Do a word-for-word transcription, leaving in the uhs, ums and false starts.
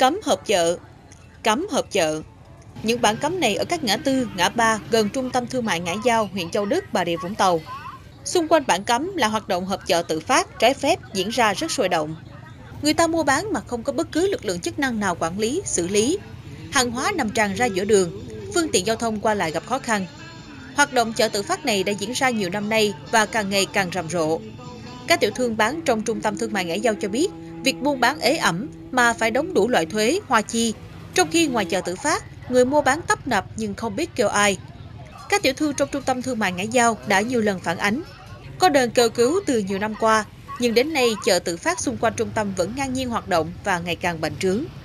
Cấm họp chợ. Cấm họp chợ. Những bảng cấm này ở các ngã tư, ngã ba gần trung tâm thương mại Ngãi Giao, huyện Châu Đức, Bà Rịa Vũng Tàu. Xung quanh bảng cấm là hoạt động họp chợ tự phát, trái phép diễn ra rất sôi động. Người ta mua bán mà không có bất cứ lực lượng chức năng nào quản lý, xử lý. Hàng hóa nằm tràn ra giữa đường, phương tiện giao thông qua lại gặp khó khăn. Hoạt động chợ tự phát này đã diễn ra nhiều năm nay và càng ngày càng rầm rộ. Các tiểu thương bán trong trung tâm thương mại Ngãi Giao cho biết, việc buôn bán ế ẩm mà phải đóng đủ loại thuế, hoa chi. Trong khi ngoài chợ tự phát, người mua bán tấp nập nhưng không biết kêu ai. Các tiểu thương trong trung tâm thương mại Ngãi Giao đã nhiều lần phản ánh. Có đơn kêu cứu từ nhiều năm qua, nhưng đến nay chợ tự phát xung quanh trung tâm vẫn ngang nhiên hoạt động và ngày càng bành trướng.